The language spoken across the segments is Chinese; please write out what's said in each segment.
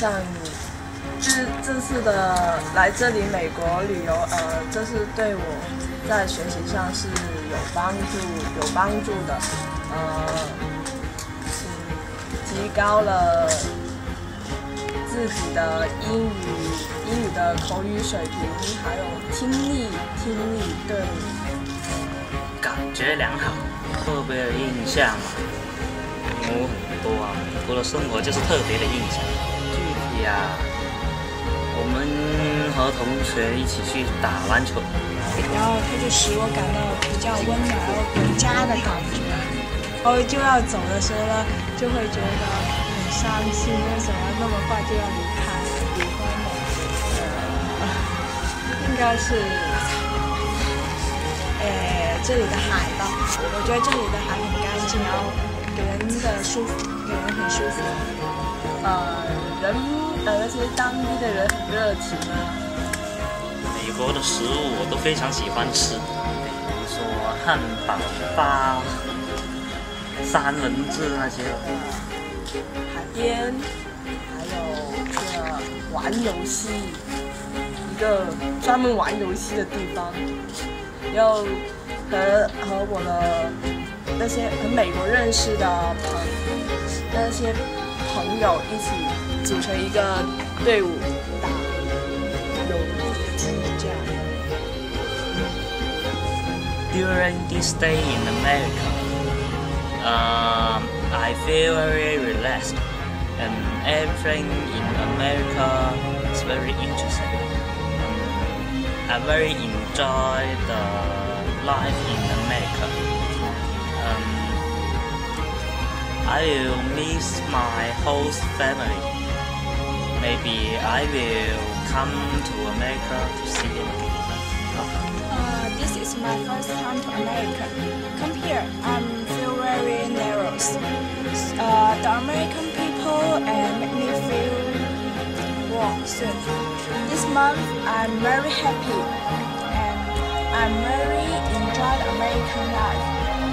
上这次的来这里美国旅游，这是对我在学习上是有帮助的，提高了自己的英语的口语水平，还有听力，对， 感觉良好，特别的印象嘛，有很多啊，美国的生活就是特别的印象。具体啊，我们和同学一起去打篮球， 然后它就使我感到比较温暖回家的感觉。然后就要走的时候呢，就会觉得很伤心，为什么那么快就要离婚了？应该是，这里的海吧，我觉得这里的海很干净，然后给人很舒服。 那些当地的人很热情啊。 美国的食物我都非常喜欢吃，比如说汉堡包、三文治那些。 海边，还有玩游戏，一个专门玩游戏的地方，要和我的那些和美国认识的那些朋友一起组成一个队伍打游击战。 During this stay in America, I feel very relaxed, and everything in America is very interesting. I very enjoy the life in America. I will miss my host family. Maybe I will come to America to see them again. This is my first time to America. Come here, I feel very nervous. The American people make me feel warm soon. This month I'm very happy and I'm very enjoy the American life.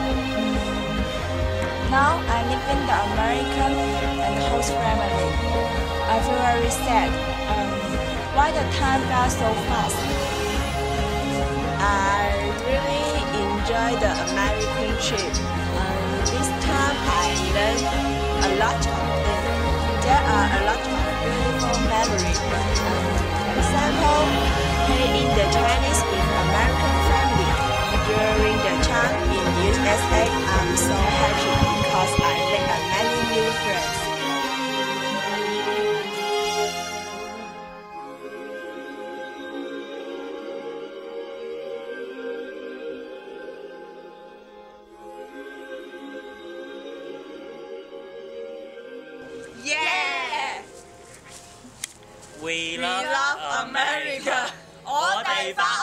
Now I live in the American and host family. I feel very sad. Why the time goes so fast? I really enjoy the American trip. This time I learned a lot of things. There are a lot of beautiful memories. For example, playing the Chinese with American family. During the time in USA, I'm so happy because I made many new friends. Yeah! We love America. 我哋返